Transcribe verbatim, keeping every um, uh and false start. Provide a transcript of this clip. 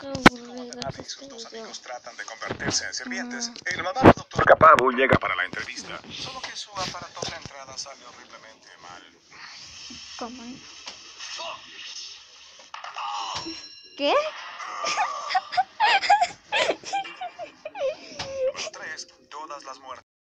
Qué aburrido Abby y este sus dos video. amigos tratan de convertirse en sirvientes. Mm. El malvado doctor Capabu llega para la entrevista. Solo que su aparatosa entrada sale horriblemente mal. ¿Cómo? ¿Qué? Número tres. Todas las muertes.